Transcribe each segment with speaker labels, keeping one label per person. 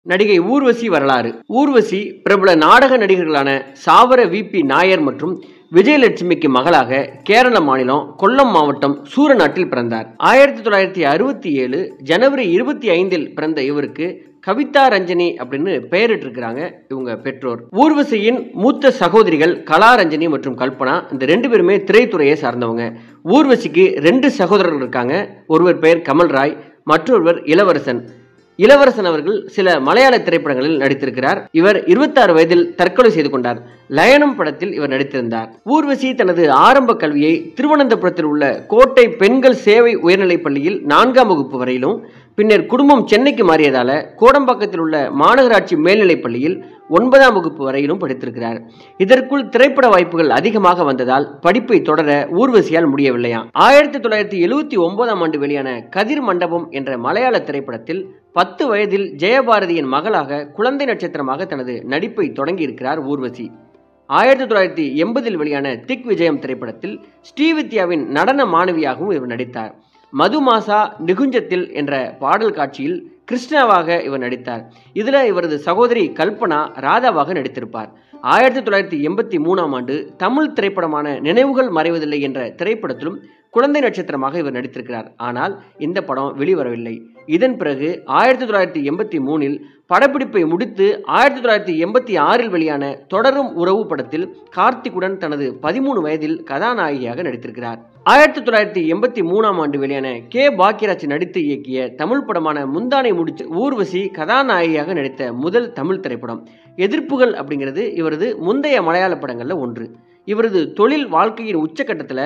Speaker 1: நடிகை ஊர்வசி வரலாறு. ஊர்வசி பிரபல நாடக நடிகர்களான சாவர வி.பி. நாயர் மற்றும் விஜயலட்சுமிக்கு மகளாக கேரள மாநிலம் கொல்லம் மாவட்டம் சூரநாட்டில் பிறந்தார். 1967 ஜனவரி 25 பிறந்த இவருக்கு கவிதா ரஞ்சனி அப்படின்னு பெயரிட்டிருக்கிறாங்க இவங்க பெற்றோர். ஊர்வசியின் மூத்த சகோதரிகள் கலாரஞ்சனி மற்றும் கல்பனா. இந்த 2 பேருமே திரைத்துறையை சார்ந்தவங்க. ஊர்வசிக்கு 2 சகோதரர்கள் இருக்காங்க. ஒருவர் பெயர் கமல்ராய், மற்றொருவர் இளவரசன். இளவரசன் அவர்கள் சில மலையாள திரைப்படங்களில் நடித்திருக்கிறார். இவர் 26 வயதில் தற்கொலை செய்து கொண்டார். லயனம் படத்தில் இவர் நடித்திருந்தார். ஊர்வசி தனது ஆரம்ப கல்வியை திருவனந்தபுரத்தில் உள்ள கோட்டை பெண்கள் சேவை உயர்நிலைப் பள்ளியில் 4ஆம் வகுப்பு வரையிலும், பின்னர் குடும்பம் சென்னைக்கு மாறியதால கோடம்பாக்கத்தில் உள்ள மாநகராட்சி மேல்நிலைப் பள்ளியில் 9ஆம் வகுப்பு வரையிலும் படித்திருக்கிறார். இதற்குள் திரைப்பட வாய்ப்புகள் அதிகமாக வந்ததால் படிப்பை தொடர ஊர்வசியால் முடியவில்லையாம். 1979ஆம் ஆண்டு வெளியான கதிர் மண்டபம் என்ற மலையாள திரைப்படத்தில் 10 வயதில் ஜெயபாரதியின் மகளாக குழந்தை நட்சத்திரமாக தனது நடிப்பை தொடங்கி இருக்கிறார் ஊர்வசி. 1980 வெளியான திக் விஜயம் திரைப்படத்தில் ஸ்ரீவித்யாவின் நடன மாணவியாகவும் இவர் நடித்தார். மதுமாசா நிகுஞ்சத்தில் என்ற பாடல் காட்சியில் கிருஷ்ணாவாக இவர் நடித்தார். இதில் இவரது சகோதரி கல்பனா ராதாவாக நடித்திருப்பார். 1983ஆம் ஆண்டு தமிழ் திரைப்படமான நினைவுகள் மறைவதில்லை என்ற திரைப்படத்திலும் குழந்தை நட்சத்திரமாக இவர் நடித்திருக்கிறார். ஆனால் இந்த படம் வெளிவரவில்லை. இதன் பிறகு 1983இல் படப்பிடிப்பை முடித்து 1986இல் வெளியான தொடரும் உறவு படத்தில் கார்த்திக்குடன் தனது 13 வயதில் கதாநாயகியாக நடித்திருக்கிறார். 1983ஆம் ஆண்டு வெளியான கே. பாக்கியராஜ் நடித்து இயக்கிய தமிழ் படமான முந்தானை முடிச்சு ஊர்வசி கதாநாயகியாக நடித்த முதல் தமிழ் திரைப்படம். எதிர்ப்புகள் அப்படிங்கிறது இவரது முந்தைய மலையாள படங்கள்ல ஒன்று. இவரது தொழில் வாழ்க்கையின் உச்சக்கட்டத்தில்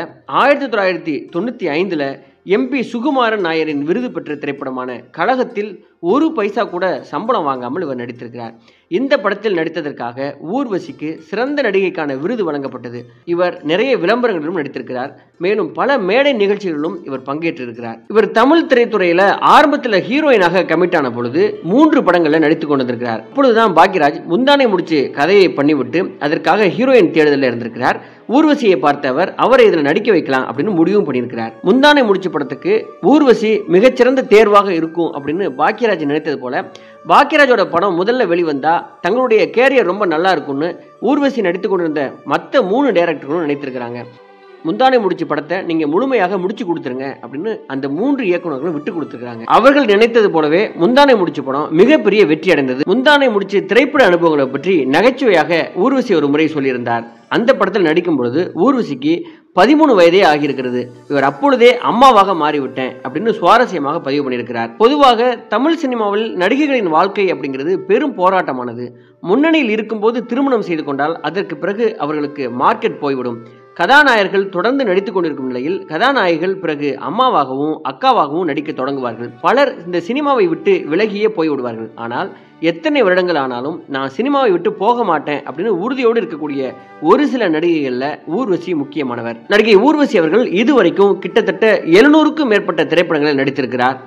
Speaker 1: 1995 MP சுகுமாரன் நாயரின் விருது பெற்ற திரைப்படமான கழகத்தில் 1 பைசா கூட சம்பளம் வாங்காமல் இவர் நடித்திருக்கிறார். இந்த படத்தில் நடித்ததற்காக ஊர்வசிக்கு சிறந்த நடிகைக்கான விருது வழங்கப்பட்டது. இவர் நிறைய விளம்பரங்களிலும் நடித்திருக்கிறார். மேலும் பல மேடை நிகழ்ச்சிகளிலும் இவர் பங்கேற்றிருக்கிறார். இவர் தமிழ் திரைத்துறையில ஆரம்பத்தில் ஹீரோயினாக கமிட் ஆன பொழுது 3 படங்களில் நடித்துக் கொண்டிருக்கிறார். அப்பொழுதுதான் பாக்கியராஜ் முந்தானை முடிச்சு கதையை பண்ணிவிட்டு அதற்காக ஹீரோயின் தேடுதலில் இருந்திருக்கிறார். ஊர்வசியை பார்த்தவர் அவரை இதில் நடிக்க வைக்கலாம் அப்படின்னு முடிவும் பண்ணியிருக்கிறார். முந்தானை முடிச்சு படத்துக்கு ஊர்வசி மிகச்சிறந்த தேர்வாக இருக்கும் அப்படின்னு பாக்கியராஜ் நினைத்தது போல பாக்கியராஜோட படம் முதல்ல வெளிவந்தா தங்களுடைய கேரியர் ரொம்ப நல்லா இருக்கும்னு ஊர்வசி நடித்து கொண்டிருந்த மற்ற 3 டைரக்டர்களும் நினைத்திருக்கிறாங்க. முந்தானை முடிச்சு படத்தை நீங்க முழுமையாக முடிச்சு கொடுத்துருங்க அப்படின்னு அந்த 3 இயக்குநர்களும் விட்டு கொடுத்துருக்காங்க. அவர்கள் நினைத்தது போலவே முந்தானை முடிச்சு படம் மிகப்பெரிய வெற்றி அடைந்தது. முந்தானை முடிச்சு திரைப்பட அனுபவங்களை பற்றி நகைச்சுவையாக ஊர்வசி ஒரு முறை சொல்லியிருந்தார். அந்த படத்தில் நடிக்கும் பொழுது ஊர்வசிக்கு 13 வயதே ஆகியிருக்கிறது. இவர் அப்பொழுதே அம்மாவாக மாறிவிட்டேன் அப்படின்னு சுவாரஸ்யமாக பதிவு பண்ணியிருக்கிறார். பொதுவாக தமிழ் சினிமாவில் நடிகைகளின் வாழ்க்கை அப்படிங்கிறது பெரும் போராட்டமானது. முன்னணியில் இருக்கும்போது திருமணம் செய்து கொண்டால் அதற்கு பிறகு அவர்களுக்கு மார்க்கெட் போய்விடும். கதாநாயகர்கள் தொடர்ந்து நடித்துக் கொண்டிருக்கும் நிலையில் கதாநாயகிகள் பிறகு அம்மாவாகவும் அக்காவாகவும் நடிக்க தொடங்குவார்கள். பலர் இந்த சினிமாவை விட்டு விலகியே போய்விடுவார்கள். ஆனால் எத்தனை வருடங்கள் ஆனாலும் நான் சினிமாவை விட்டு போக மாட்டேன் அப்படின்னு உறுதியோடு இருக்கக்கூடிய ஒரு சில நடிகைகள்ல ஊர்வசி முக்கியமானவர். நடிகை ஊர்வசி அவர்கள் இதுவரைக்கும் கிட்டத்தட்ட 700க்கும் மேற்பட்ட திரைப்படங்களில் நடித்திருக்கிறார்.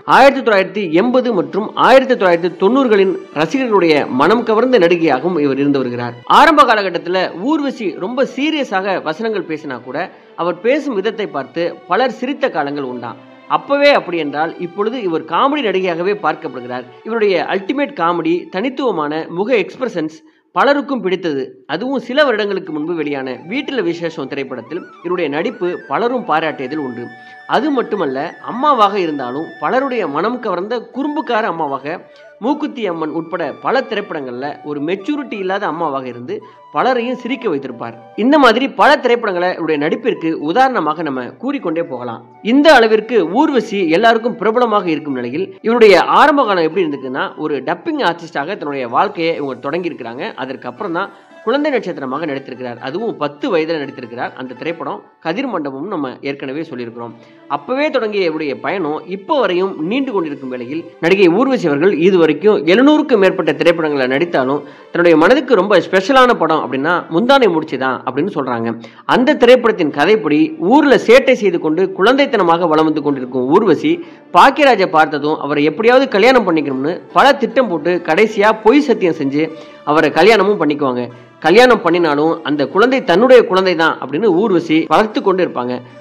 Speaker 1: 1980 மற்றும் 1990களின் ரசிகர்களுடைய மனம் கவர்ந்த நடிகையாகவும் இவர் இருந்து வருகிறார். ஆரம்ப காலகட்டத்தில் ஊர்வசி ரொம்ப சீரியஸாக வசனங்கள் பேசினா கூட அவர் பேசும் விதத்தை பார்த்து பலர் சிரித்த காலங்கள் உண்டாம். அப்பவே அப்படி என்றால் இப்பொழுது இவர் காமெடி நடிகையாகவே பார்க்கப்படுகிறார். இவருடைய அல்டிமேட் காமெடி, தனித்துவமான முக எக்ஸ்பிரஷன்ஸ் பலருக்கும் பிடித்தது. அதுவும் சில வருடங்களுக்கு முன்பு வெளியான வீட்டில் விசேஷம் திரைப்படத்தில் இவருடைய நடிப்பு பலரும் பாராட்டியதில் உண்டு. அது மட்டுமல்ல, அம்மாவாக இருந்தாலும் பலருடைய மனம் கவர்ந்த குறும்புக்கார அம்மாவாக, மூக்குத்தி அம்மன் உட்பட பல திரைப்படங்கள்ல ஒரு மெச்சூரிட்டி இல்லாத அம்மாவாக இருந்து பலரையும் சிரிக்க வைத்திருப்பார். இந்த மாதிரி பல திரைப்படங்களை இவருடைய நடிப்பிற்கு உதாரணமாக நம்ம கூறிக்கொண்டே போகலாம். இந்த அளவிற்கு ஊர்வசி எல்லாருக்கும் பிரபலமாக இருக்கும் நிலையில் இவருடைய ஆரம்ப காலம் எப்படி இருந்துக்குன்னா, ஒரு டப்பிங் ஆர்டிஸ்டாக தன்னுடைய வாழ்க்கையை இவங்க தொடங்கி இருக்கிறாங்க. அதற்கு அப்புறம் தான் குழந்தை நட்சத்திரமாக நடித்திருக்கிறார். அதுவும் 10 வயதில் நடித்திருக்கிறார். அந்த திரைப்படம் கதிர் மண்டபம் நம்ம ஏற்கனவே சொல்லியிருக்கிறோம். அப்பவே தொடங்கிய இவருடைய பயணம் இப்போ வரையும் நீண்டு கொண்டிருக்கும் வேளையில் நடிகை ஊர்வசி அவர்கள் இதுவரைக்கும் 700க்கும் மேற்பட்ட திரைப்படங்களை நடித்தாலும் தன்னுடைய மனதுக்கு ரொம்ப ஸ்பெஷலான படம் அப்படின்னா முந்தானை முடிச்சுதான் அப்படின்னு சொல்றாங்க. அந்த திரைப்படத்தின் கதைப்படி ஊர்ல சேட்டை செய்து கொண்டு குழந்தைத்தனமாக வலம் வந்து கொண்டிருக்கும் ஊர்வசி பாக்கியராஜை பார்த்ததும் அவரை எப்படியாவது கல்யாணம் பண்ணிக்கணும்னு பல திட்டம் போட்டு கடைசியா பொய் சத்தியம் செஞ்சு அவரை கல்யாணமும் பண்ணிக்குவாங்க. கல்யாணம் பண்ணினாலும் அந்த குழந்தை தன்னுடைய குழந்தை தான் அப்படின்னு ஊர்வசி வளர்த்து கொண்டு இருப்பாங்க.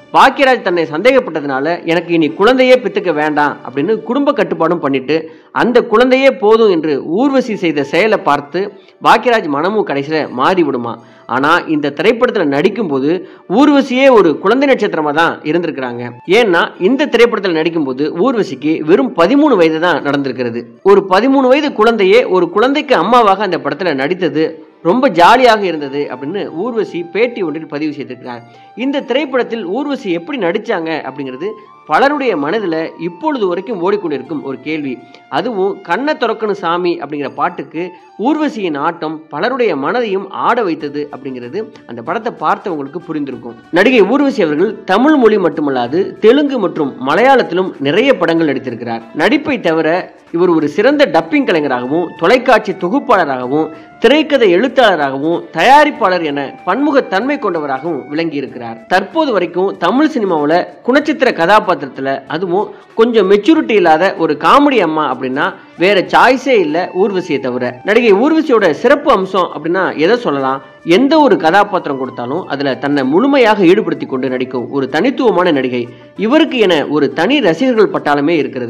Speaker 1: பாக்கியராஜ் தன்னை சந்தேகப்பட்டதுனால எனக்கு இனி குழந்தையே பெற்றுக்க வேண்டாம் அப்படின்னு குடும்ப கட்டுப்பாடும் பண்ணிட்டு அந்த குழந்தையே போதும் என்று ஊர்வசி செய்த செயலை பார்த்து பாக்கியராஜ் மனமும் கடைசியில் மாறி விடுமா. ஆனால் இந்த திரைப்படத்தில் நடிக்கும்போது ஊர்வசியே ஒரு குழந்தை நட்சத்திரமாக தான் இருந்திருக்கிறாங்க. ஏன்னா இந்த திரைப்படத்தில் நடிக்கும்போது ஊர்வசிக்கு வெறும் 13 வயது தான் நடந்திருக்கிறது. ஒரு 13 வயது குழந்தையே ஒரு குழந்தைக்கு அம்மாவாக அந்த படத்தில் நடித்தது ரொம்ப ஜாலியாக இருந்தது அப்படின்னு ஊர்வசி பேட்டி ஒன்றில் பதிவு செய்திருக்கிறார். இந்த திரைப்படத்தில் ஊர்வசி எப்படி நடிச்சாங்க அப்படிங்கிறது பலருடைய மனதில் இப்பொழுது வரைக்கும் ஓடிக்கொண்டிருக்கும் ஒரு கேள்வி. அதுவும் கண்ணை திறக்கணும் சாமி அப்படிங்கிற பாட்டுக்கு ஊர்வசியின் ஆட்டம் பலருடைய மனதையும் ஆட வைத்தது அப்படிங்கிறது அந்த படத்தை பார்த்தவங்களுக்கு புரிந்திருக்கும். நடிகை ஊர்வசி அவர்கள் தமிழ் மொழி மட்டுமல்லாது தெலுங்கு மற்றும் மலையாளத்திலும் நிறைய படங்கள் நடித்திருக்கிறார். நடிப்பை தவிர இவர் ஒரு சிறந்த டப்பிங் கலைஞராகவும் தொலைக்காட்சி தொகுப்பாளராகவும் திரைக்கதை எழுத்தாளராகவும் தயாரிப்பாளர் என பன்முகத்தன்மை கொண்டவராகவும் விளங்கி இருக்கிறார். தற்போது வரைக்கும் தமிழ் சினிமாவில் குணச்சித்திர கதாபாத்திரத்தில் அதுவும் கொஞ்சம் மெச்சூரிட்டி இல்லாத ஒரு காமெடி அம்மா அப்படின்னா வேற சாய்ஸே இல்லை ஊர்வசியை தவிர. நடிகை ஊர்வசியோட சிறப்பு அம்சம் அப்படின்னா எதை சொல்லலாம்? எந்த ஒரு கதாபாத்திரம் கொடுத்தாலும் அதுல தன்னை முழுமையாக ஈடுபடுத்தி கொண்டு நடிக்கும் ஒரு தனித்துவமான நடிகை. இவருக்கு என ஒரு தனி ரசிகர்கள் பட்டாளமே இருக்கிறது.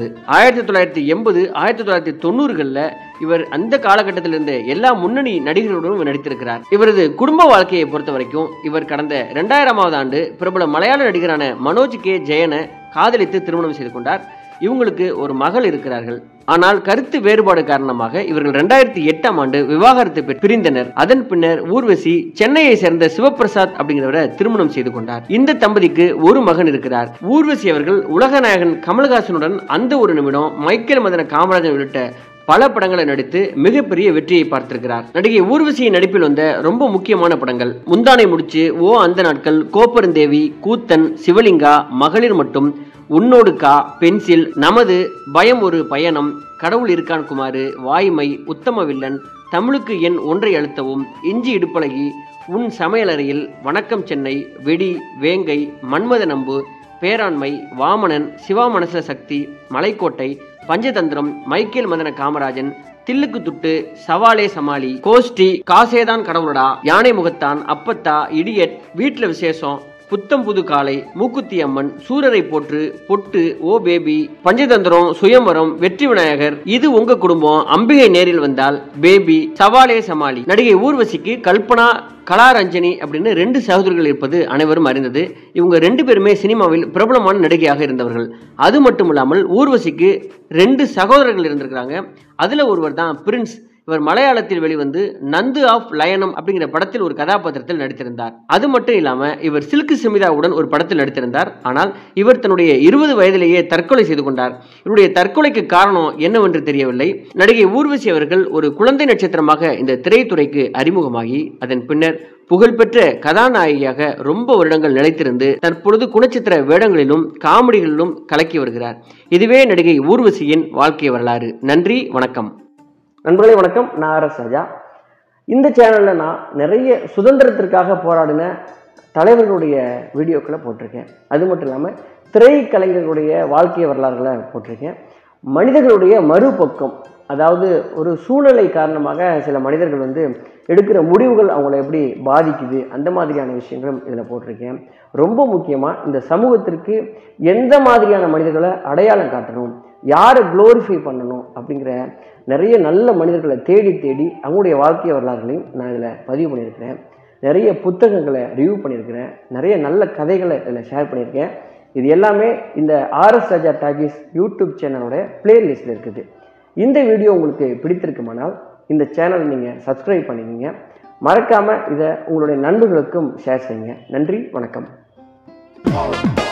Speaker 1: 1980 1990களில் இவர் அந்த காலகட்டத்தில் இருந்த எல்லா முன்னணி நடிகர்களுடன் நடித்திருக்கிறார். இவரது குடும்ப வாழ்க்கையை பொறுத்த வரைக்கும் இவர் கடந்த 2000ஆவது ஆண்டு பிரபல மலையாள நடிகரான மனோஜ் கே ஜெயனை காதலித்து திருமணம் செய்து கொண்டார். இவங்களுக்கு ஒரு மகள் இருக்கிறார்கள். ஆனால் கருத்து வேறுபாடு காரணமாக இவர்கள் 2008ஆம் ஆண்டு விவாகரத்து பிரிந்தனர். அதன் பின்னர் ஊர்வசி சென்னையை சேர்ந்த சிவபிரசாத் அப்படிங்கிறவரை திருமணம் செய்து கொண்டார். இந்த தம்பதிக்கு ஒரு மகன் இருக்கிறார். ஊர்வசி அவர்கள் உலகநாயகன் கமல்ஹாசனுடன் அந்த ஒரு நிமிடம், மைக்கேல் மதன காமராஜன் உள்ளிட்ட பல படங்களை நடித்து மிகப்பெரிய வெற்றியை பார்த்திருக்கிறார். நடிகை ஊர்வசியின் நடிப்பில் வந்த ரொம்ப முக்கியமான படங்கள் முந்தானை முடிச்சு, ஓ அந்த நாட்கள், கோப்பெருந்தேவி, கூத்தன், சிவலிங்கா, மகளிர் மட்டும், உன்னோடு கா, பென்சில், நமது, பயம் ஒரு பயணம், கடவுள் இருக்கான் குமாரு, வாய்மை, உத்தம வில்லன், தமிழுக்கு எண் ஒன்றை அழுத்தவும், இஞ்சி இடுப்பழகி, உன் சமையலறையில், வணக்கம் சென்னை, வெடி, வேங்கை, மன்மத நம்பு, பேராண்மை, வாமனன், சிவா மனச சக்தி, மலைக்கோட்டை, பஞ்சதந்திரம், மைக்கேல் மதன காமராஜன், தில்லுக்கு துட்டு, சவாலே சமாளி, கோஷ்டி, காசேதான் கடவுளடா, யானை முகத்தான், அப்பத்தா, இடியட், வீட்டுல விசேஷம், புத்தம் புது காலை, மூக்குத்தி அம்மன், சூரரை போற்று, பொட்டு, ஓ பேபி, பஞ்சதந்திரம், சுயம்பரம், வெற்றி விநாயகர், இது உங்க குடும்பம், அம்பிகை நேரில் வந்தால், பேபி, சவாலே சமாளி. நடிகை ஊர்வசிக்கு கல்பனா, கலாரஞ்சனி அப்படின்னு 2 சகோதரர்கள் இருப்பது அனைவரும் அறிந்தது. இவங்க 2 பேருமே சினிமாவில் பிரபலமான நடிகையாக இருந்தவர்கள். அது மட்டும் இல்லாமல் ஊர்வசிக்கு 2 சகோதரர்கள் இருந்திருக்கிறாங்க. அதுல ஒருவர் தான் பிரின்ஸ். இவர் மலையாளத்தில் வெளிவந்து நந்து ஆஃப் லயனம் அப்படிங்கிற படத்தில் ஒரு கதாபாத்திரத்தில் நடித்திருந்தார். அது மட்டும் இல்லாம இவர் சில்கு சிமிதாவுடன் ஒரு படத்தில் நடித்திருந்தார். ஆனால் இவர் தன்னுடைய 20 வயதிலேயே தற்கொலை செய்து கொண்டார். இவருடைய தற்கொலைக்கு காரணம் என்னவென்று தெரியவில்லை. நடிகை ஊர்வசி அவர்கள் ஒரு குழந்தை நட்சத்திரமாக இந்த திரைத்துறைக்கு அறிமுகமாகி அதன் பின்னர் புகழ்பெற்ற கதாநாயகியாக ரொம்ப வருடங்கள் நிலைத்திருந்து தற்பொழுது குணச்சித்திர வேடங்களிலும் காமெடிகளிலும் கலக்கி வருகிறார். இதுவே நடிகை ஊர்வசியின் வாழ்க்கை வரலாறு. நன்றி, வணக்கம்.
Speaker 2: நண்பர்களே வணக்கம். நான் ஆர்.எஸ். ராஜா. இந்த சேனலில் நான் நிறைய சுதந்திரத்திற்காக போராடின தலைவர்களுடைய வீடியோக்களை போட்டிருக்கேன். அது மட்டும் இல்லாமல் திரைக்கலைஞர்களுடைய வாழ்க்கை வரலாறுகளை போட்டிருக்கேன். மனிதர்களுடைய மறுபக்கம், அதாவது ஒரு சூழ்நிலை காரணமாக சில மனிதர்கள் எடுக்கிற முடிவுகள் அவங்கள எப்படி பாதிக்குது, அந்த மாதிரியான விஷயங்களும் இதில் போட்டிருக்கேன். ரொம்ப முக்கியமாக இந்த சமூகத்திற்கு எந்த மாதிரியான மனிதர்களை அடையாளம் காட்டணும், யாரை க்ளோரிஃபை பண்ணணும் அப்படிங்கிற நிறைய நல்ல மனிதர்களை தேடி தேடி அவங்களுடைய வாழ்க்கை வரலாறுகளையும் நான் இதில் பதிவு பண்ணியிருக்கிறேன். நிறைய புத்தகங்களை ரிவ்யூ பண்ணியிருக்கிறேன். நிறைய நல்ல கதைகளை இதில் ஷேர் பண்ணியிருக்கேன். இது எல்லாமே இந்த ஆர்.எஸ். ராஜா டாக்கீஸ் யூடியூப் சேனலோட பிளேலிஸ்டில் இருக்குது. இந்த வீடியோ உங்களுக்கு பிடித்திருக்குமானால் இந்த சேனலை நீங்கள் சப்ஸ்கிரைப் பண்ணிக்கங்க. மறக்காமல் இதை உங்களுடைய நண்பர்களுக்கும் ஷேர் செய்யுங்க. நன்றி, வணக்கம்.